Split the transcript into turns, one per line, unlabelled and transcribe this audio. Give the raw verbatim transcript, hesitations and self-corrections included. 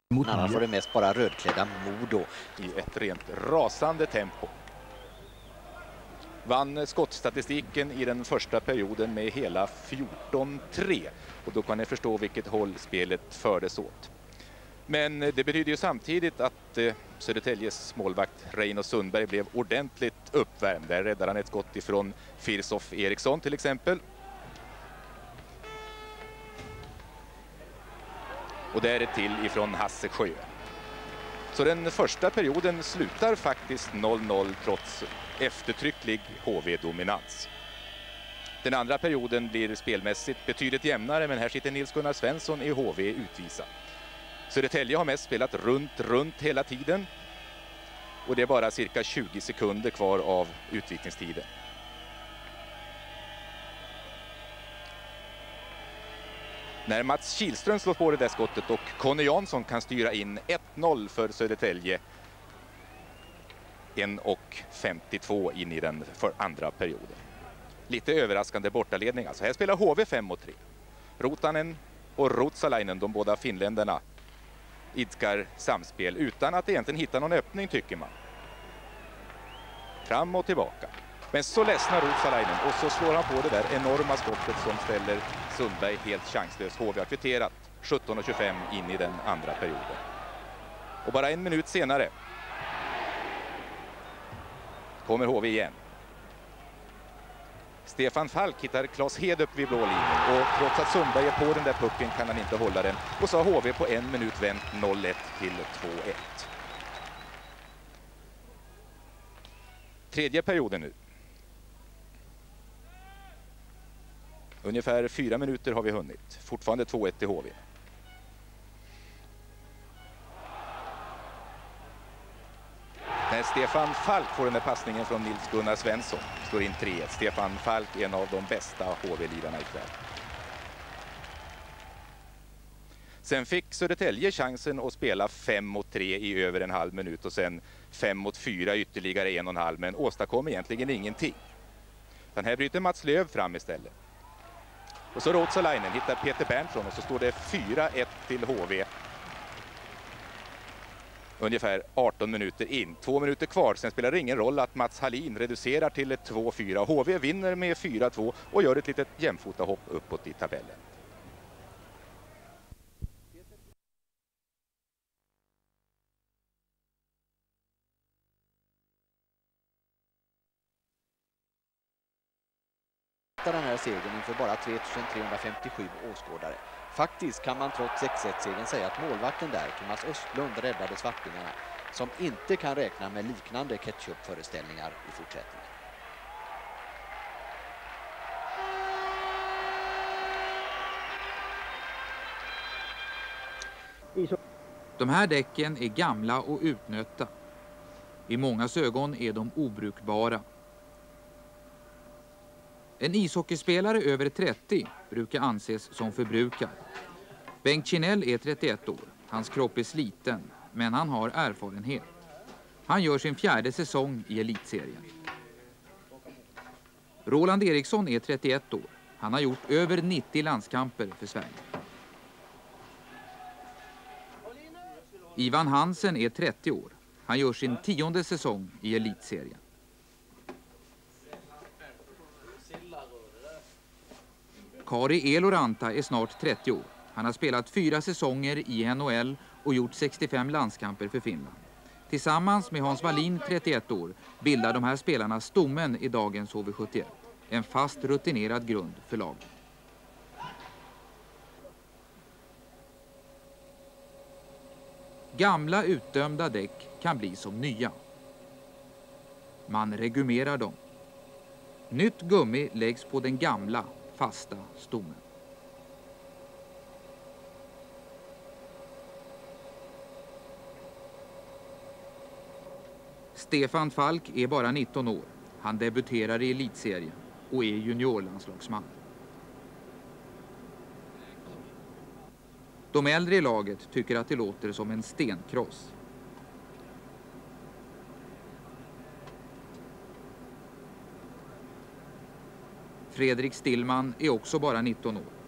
Annars var det mest bara rödklädda Modo
i ett rent rasande tempo. Vann skottstatistiken i den första perioden med hela fjorton tre. Och då kan ni förstå vilket håll spelet fördes åt. Men det betyder ju samtidigt att eh, Södertäljes målvakt Reino Sundberg blev ordentligt uppvärmd. Där räddar han ett skott ifrån Firsof Eriksson till exempel. Och där är till ifrån Hasse Sjö. Så den första perioden slutar faktiskt noll noll trots eftertrycklig H V-dominans. Den andra perioden blir spelmässigt betydligt jämnare, men här sitter Nils Gunnar Svensson i H V utvisad. Södertälje har mest spelat runt, runt hela tiden. Och det är bara cirka tjugo sekunder kvar av utvisningstiden. När Mats Kihlström slår på det där skottet och Conny Jansson kan styra in ett noll för Södertälje. en och femtiotvå in i den för andra perioden. Lite överraskande bortaledning. Alltså här spelar H V fem mot tre. Rotanen och Ruotsalainen, de båda finländarna, idkar samspel utan att egentligen hitta någon öppning, tycker man. Fram och tillbaka. Men så ledsnar Ruotsalainen och så slår han på det där enorma skottet som ställer Sundberg helt chanslös. H V har kvitterat sjutton och tjugofem in i den andra perioden. Och bara en minut senare kommer H V igen. Stefan Falk hittar Claes Hed upp vid blå linjen och trots att Sundberg är på den där pucken kan han inte hålla den. Och så har H V på en minut vänt noll ett till två ett. Tredje perioden nu. Ungefär fyra minuter har vi hunnit. Fortfarande två ett till H V. När Stefan Falk får den där passningen från Nils Gunnar Svensson står in tre ett. Stefan Falk är en av de bästa H V-lidarna ikväll. Sen fick Södertälje chansen att spela fem mot tre i över en halv minut och sen fem mot fyra ytterligare en och en halv, men åstadkom egentligen ingenting. Den här bryter Mats Löv fram istället. Och så Ruotsalainen hittar Peter Berntsson och så står det fyra ett till H V. Ungefär arton minuter in. Två minuter kvar. Sen spelar det ingen roll att Mats Hallin reducerar till ett två fyra. H V vinner med fyra två och gör ett litet jämfota hopp uppåt i tabellen.
Den här segern inför bara tre tusen trehundrafemtiosju åskådare. Faktiskt kan man trots sex ett-segern säga att målvakten där, Thomas Östlund, räddade svartingarna som inte kan räkna med liknande ketchup-föreställningar i fortsättningen.
De här däcken är gamla och utnötta. I mångas ögon är de obrukbara. En ishockeyspelare över trettio brukar anses som förbrukad. Bengt Kinell är trettioett år. Hans kropp är sliten, men han har erfarenhet. Han gör sin fjärde säsong i elitserien. Roland Eriksson är trettioett år. Han har gjort över nittio landskamper för Sverige. Ivan Hansen är trettio år. Han gör sin tionde säsong i elitserien. Kari Eloranta är snart trettio år. Han har spelat fyra säsonger i N H L och gjort sextiofem landskamper för Finland. Tillsammans med Hans Wallin, trettioett år, bildar de här spelarna stommen i dagens H V sjuttioett. En fast rutinerad grund för laget. Gamla utdömda däck kan bli som nya. Man regumerar dem. Nytt gummi läggs på den gamla, fasta stommen. Stefan Falk är bara nitton år. Han debuterar i elitserien och är juniorlandslagsman. De äldre i laget tycker att det låter som en stenkross. Fredrik Stillman är också bara nitton år.